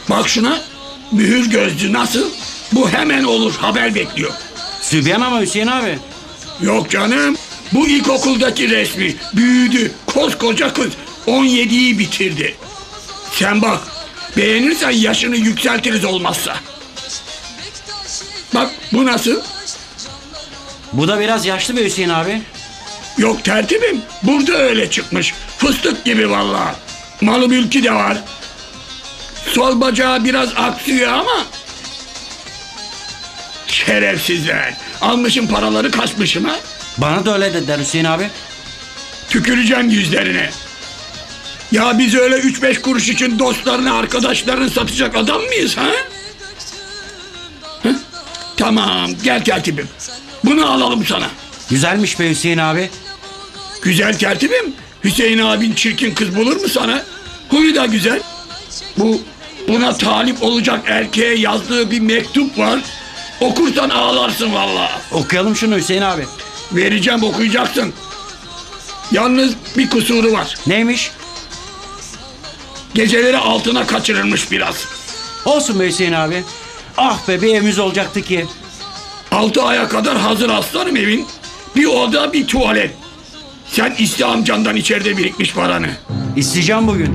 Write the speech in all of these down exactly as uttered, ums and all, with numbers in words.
Bak şuna. Mühür gözlü nasıl? Bu hemen olur, haber bekliyor. Sübyan ama Hüseyin abi. Yok canım. Bu ilkokuldaki resmi. Büyüdü. Koskoca kız. on yediyi bitirdi. Sen bak. Beğenirsen yaşını yükseltiriz olmazsa. Bak bu nasıl? Bu da biraz yaşlı be Hüseyin abi. Yok tertibim. Burada öyle çıkmış. Fıstık gibi vallahi. Malı mülkü de var. Sol bacağı biraz aksıyor ama... Şerefsizler. Almışım paraları, kaçmışım ha. Bana da öyle dediler Hüseyin abi. Tüküreceğim yüzlerine. Ya biz öyle üç beş kuruş için dostlarını, arkadaşlarını satacak adam mıyız ha? Hı? Tamam, gel tertibim. Bunu alalım sana. Güzelmiş be Hüseyin abi. Güzel tertibim. Hüseyin abin çirkin kız bulur mu sana? Huyu da güzel. Bu buna talip olacak erkeğe yazdığı bir mektup var. Okursan ağlarsın vallahi. Okuyalım şunu Hüseyin abi. Vereceğim, okuyacaksın. Yalnız bir kusuru var. Neymiş? Geceleri altına kaçırırmış biraz. Olsun be Hüseyin abi. Ah be, bir evimiz olacaktı ki. Altı aya kadar hazır aslanım evin. Bir oda, bir tuvalet. Sen iste amcandan içeride birikmiş paranı. İsteyeceğim bugün.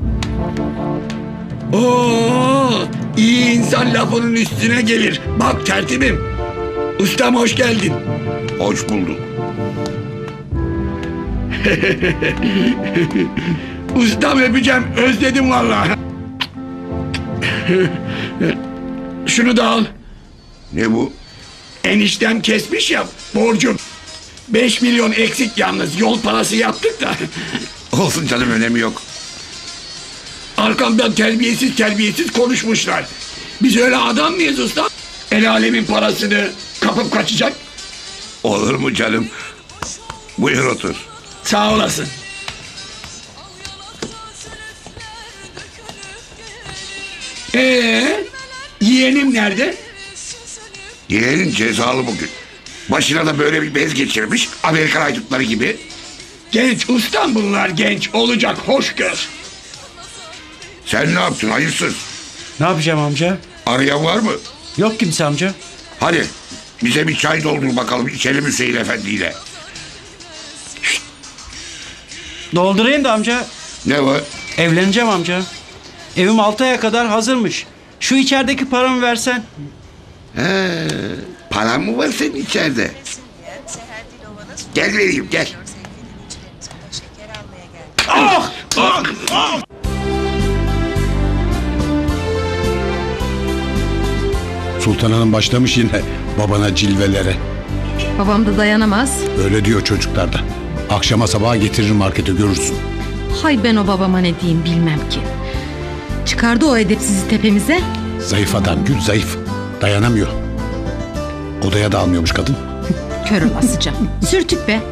Oo, iyi insan lafının üstüne gelir. Bak tertibim. Ustam hoş geldin. Hoş bulduk. Ustam öpeceğim, özledim vallahi. Şunu da al. Ne bu? Eniştem kesmiş ya borcum. Beş milyon eksik yalnız, yol parası yaptık da. Olsun canım, önemi yok. Arkamdan terbiyesiz terbiyesiz konuşmuşlar. Biz öyle adam mıyız usta? El alemin parasını kapıp kaçacak. Olur mu canım? Buyur otur. Sağ olasın. Ee, yeğenim nerede? Yeğenin cezalı bugün. Başına da böyle bir bez geçirmiş, Amerikan haydutları gibi. Genç ustam bunlar, genç olacak, hoş gör. Sen ne yaptın hayırsız? Ne yapacağım amca? Arayan var mı? Yok kimse amca. Hadi bize bir çay doldur bakalım, içelim Hüseyin Efendi ile. Doldurayım da amca. Ne var? Evleneceğim amca. Evim altı aya kadar hazırmış. Şu içerideki paramı versen. He, paran mı var senin içeride? Gel vereyim, gel. Ah! Ah! Ah! Sultan Hanım başlamış yine babana cilvelere. Babam da dayanamaz. Öyle diyor çocuklar da. Akşama sabaha getirir markete, görürsün. Hay ben o babama ne diyeyim bilmem ki. Çıkardı o edepsizi tepemize. Zayıf adam Gül, zayıf. Dayanamıyor. Odaya da almıyormuş kadın. Kör olasıca. Sürtük be.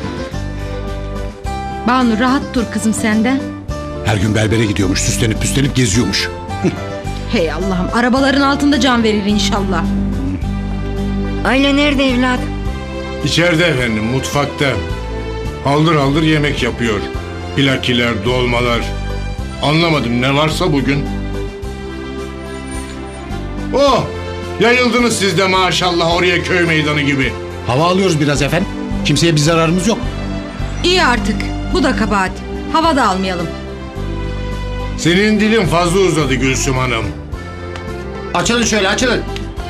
Banu rahat dur kızım senden. Her gün berbere gidiyormuş, süslenip püslenip geziyormuş. Hey Allah'ım, arabaların altında can verir inşallah. Ayla nerede evladım? İçeride efendim, mutfakta. Aldır aldır yemek yapıyor. Plakiler, dolmalar. Anlamadım, ne varsa bugün. Oh! Yayıldınız siz de maşallah oraya, köy meydanı gibi. Hava alıyoruz biraz efendim. Kimseye bir zararımız yok. İyi artık. Bu da kabahat. Hava da almayalım. Senin dilin fazla uzadı Gülsüm Hanım. Açılın şöyle, açılın.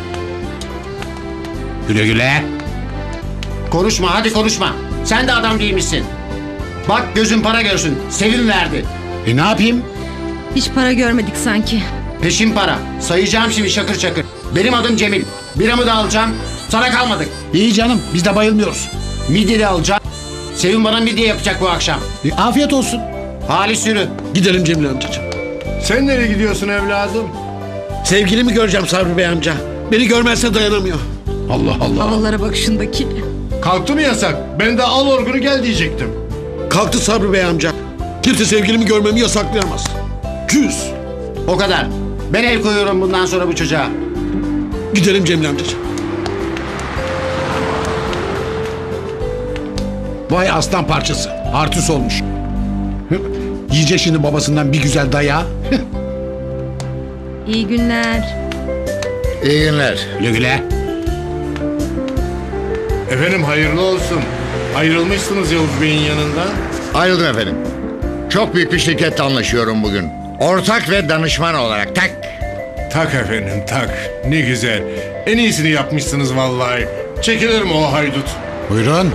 Güle güle. Konuşma, hadi konuşma. Sen de adam değilmişsin. Bak gözün para görsün. Sevim verdi. E ne yapayım? Hiç para görmedik sanki. Peşin para. Sayacağım şimdi şakır şakır. Benim adım Cemil. Biramı da alacağım. Sana kalmadık. İyi canım, biz de bayılmıyoruz. Midye de alacağım. Sevim bana midye yapacak bu akşam. E, afiyet olsun. Halis yürü. Gidelim Cemil amcacığım. Sen nereye gidiyorsun evladım? Sevgilimi göreceğim Sabri Bey amca. Beni görmezse dayanamıyor. Allah Allah. Havalara bak şundaki. Kalktı mı yasak? Ben de al orgunu gel diyecektim. Kalktı Sabri Bey amca. Kimse sevgilimi görmemi yasaklayamaz. Küs. O kadar. Ben el koyuyorum bundan sonra bu çocuğa. Gidelim Cemil amcacığım. Vay aslan parçası. Artist olmuş. Hı? Yiyecek şimdi babasından bir güzel dayağı. İyi günler. İyi günler. Güle güle. Efendim hayırlı olsun. Ayrılmışsınız Yavuz Bey'in yanında. Ayrıldım efendim. Çok büyük bir şirketle anlaşıyorum bugün. Ortak ve danışman olarak tak. Tak efendim tak. Ne güzel. En iyisini yapmışsınız vallahi. Çekilir mi o haydut? Buyurun.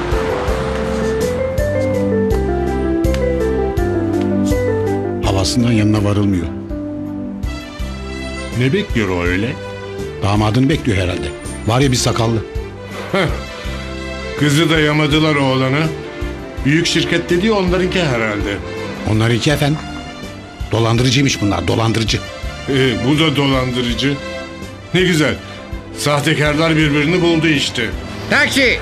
Havasından yanına varılmıyor. Ne bekliyor o öyle? Damadını bekliyor herhalde. Var ya bir sakallı. Kızı da yamadılar oğlanı. Büyük şirket dediği onlarınki herhalde. Onlar iki efendim. Dolandırıcıymış bunlar, dolandırıcı. Ee, bu da dolandırıcı. Ne güzel. Sahtekarlar birbirini buldu işte. Taksi.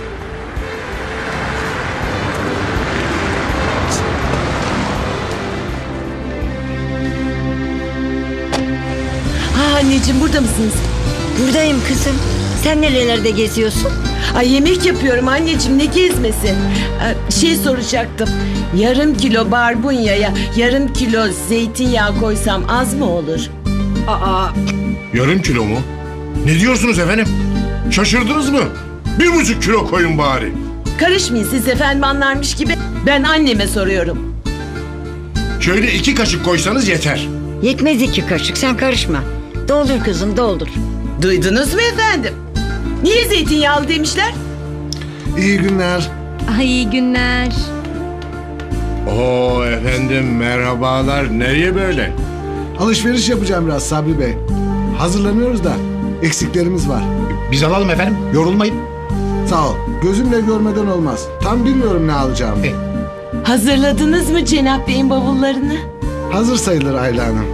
Ha anneciğim burada mısınız? Buradayım kızım. Sen nerelerde geziyorsun? Ay yemek yapıyorum anneciğim ne gezmesi. Ee, şey soracaktım. Yarım kilo barbunyaya yarım kilo zeytinyağı koysam az mı olur? Aa, Yarım kilo mu? Ne diyorsunuz efendim? Şaşırdınız mı? Bir buçuk kilo koyun bari. Karışmayın siz efendim anlarmış gibi. Ben anneme soruyorum. Şöyle iki kaşık koysanız yeter. yetmez iki kaşık, sen karışma. Doldur kızım, doldur. Duydunuz mu efendim? Niye zeytinyağlı demişler? İyi günler. Ay iyi günler. Oo efendim merhabalar. Nereye böyle? Alışveriş yapacağım biraz Sabri Bey. Hazırlanıyoruz da eksiklerimiz var. Biz alalım efendim, yorulmayın. Sağ ol. Gözümle görmeden olmaz. Tam bilmiyorum ne alacağım. Hazırladınız mı Cenap Bey'in bavullarını? Hazır sayılır Ayla Hanım.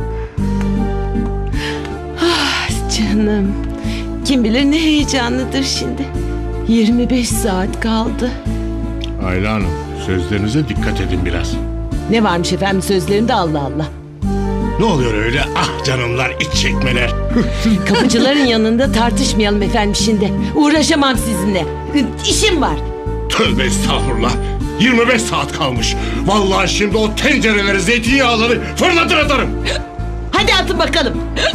Canım. Kim bilir ne heyecanlıdır şimdi. yirmi beş saat kaldı. Ayla Hanım sözlerinize dikkat edin biraz. Ne varmış efendim sözlerinde Allah Allah. Ne oluyor öyle? Ah canımlar iç çekmeler. Kapıcıların yanında tartışmayalım efendim şimdi. Uğraşamam sizinle. İşim var. Tövbe estağfurullah. yirmi beş saat kalmış. Vallahi şimdi o tencereleri, zeytinyağları fırlatır atarım. Hadi atın bakalım.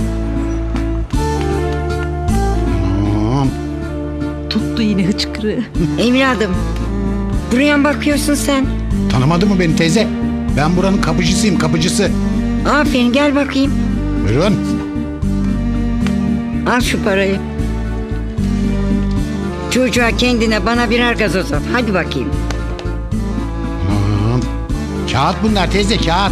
Tamam. Tuttu yine hıçkırığı. Evladım, buraya mı bakıyorsun sen? Tanımadı mı beni teyze? Ben buranın kapıcısıyım, kapıcısı. Aferin, gel bakayım. Buyurun. Al şu parayı. Çocuğa, kendine, bana birer gazoz al. Hadi bakayım. Tamam. Kağıt bunlar teyze, kağıt.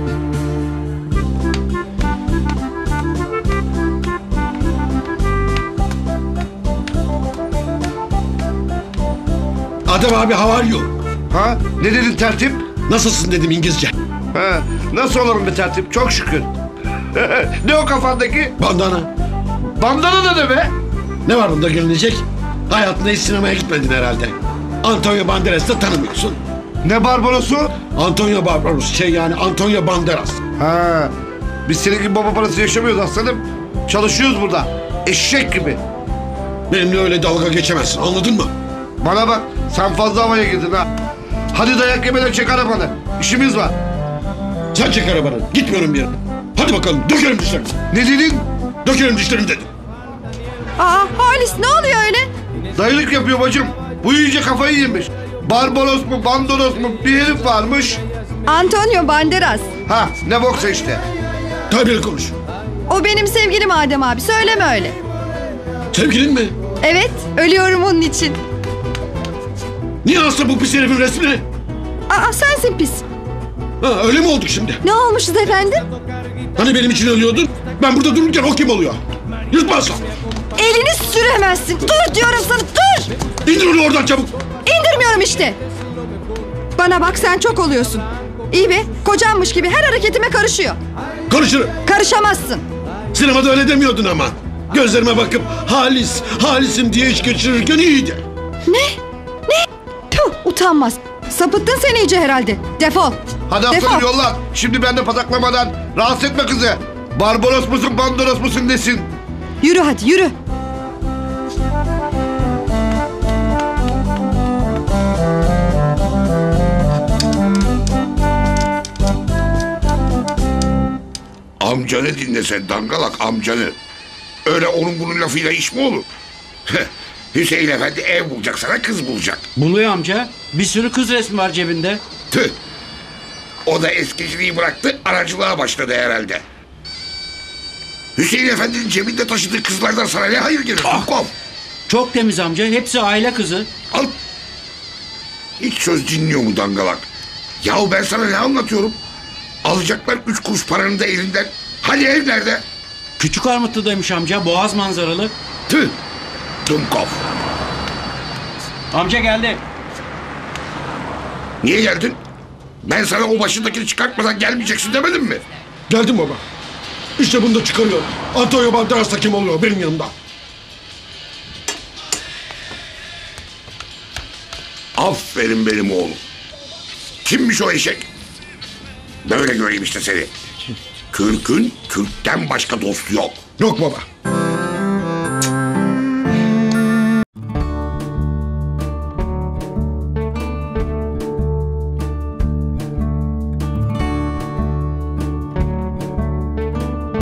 Adem abi how are you? Ha? Ne dedin tertip? Nasılsın dedim İngilizce. Ha, nasıl olurum be tertip? Çok şükür. Ne o kafandaki? Bandana. Bandana da ne be? Ne var bunda gülünecek? Hayatında hiç sinemaya gitmedin herhalde. Antonio Banderas'ı tanımıyorsun. Ne Barbaros'u? Antonio Barbaros şey yani Antonio Banderas. Ha, biz senin gibi baba parası yaşamıyoruz aslanım. Çalışıyoruz burada. Eşek gibi. Benimle öyle dalga geçemezsin anladın mı? Bana bak, sen fazla havaya girdin ha. Hadi dayak yemeden çek arabanı. İşimiz var. Sen çek arabanı. Gitmiyorum bir yere. Hadi bakalım dökerim dişlerimi. Ne dedin? Dökerim dişlerimi dedim. Aa Halis ne oluyor öyle? Dayılık yapıyor bacım. Bu iyice kafayı yemiş. Barbaros mu, Bandoros mu bir herif varmış. Antonio Banderas. Ha, ne boksa işte. Tabii konuş. O benim sevgilim Adem abi, söyleme öyle. Sevgilin mi? Evet, ölüyorum onun için. Niye asla bu pis herifin resmini? Aa sensin pis. Ha, öyle mi olduk şimdi? Ne olmuşuz efendim? Hani benim için ölüyordun? Ben burada dururken o kim oluyor? Yırtmazsan. Elini süremezsin. Dur diyorum sana, dur. İndir onu oradan çabuk. İndirmiyorum işte. Bana bak, sen çok oluyorsun. İyi be, kocanmış gibi her hareketime karışıyor. Konuşurum. Karışamazsın. Sinemada öyle demiyordun ama. Gözlerime bakıp Halis, Halis'im diye iş geçirirken iyiydi. Ne? Ne? Tüh, utanmaz. Sapıttın sen iyice herhalde. Defol. Hadi aslanım yolla. Şimdi ben de pataklamadan rahatsız etme kızı. Barbaros musun, Bandoros musun desin. Yürü hadi, yürü. Amcanı dinle sen dangalak, amcanı. Öyle onun bunun lafıyla iş mi olur? Hüseyin Efendi ev bulacak sana, kız bulacak. Buluyor amca. Bir sürü kız resmi var cebinde. Tüh. O da eskiciliği bıraktı, aracılığa başladı herhalde. Hüseyin Efendi'nin cebinde taşıdığı kızlardan sana ne hayır gelir? Ah. Çok temiz amca. Hepsi aile kızı. Al. Hiç söz dinliyor mu dangalak? Yahu ben sana ne anlatıyorum? Alacaklar üç kuruş paranı da elinden. Hani ev nerede? Küçük Armutlu'daymış amca. Boğaz manzaralı. Tüh. Dumkov. Amca geldi. Niye geldin? Ben sana o başındakini çıkartmadan gelmeyeceksin demedim mi? Geldim baba. İşte bunu da çıkarıyor. Antonio Banderas da kim oluyor benim yanımda? Aferin benim oğlum. Kimmiş o eşek? Böyle göreyim işte seni. Kürkün Kürk'ten başka dostu yok. Yok baba.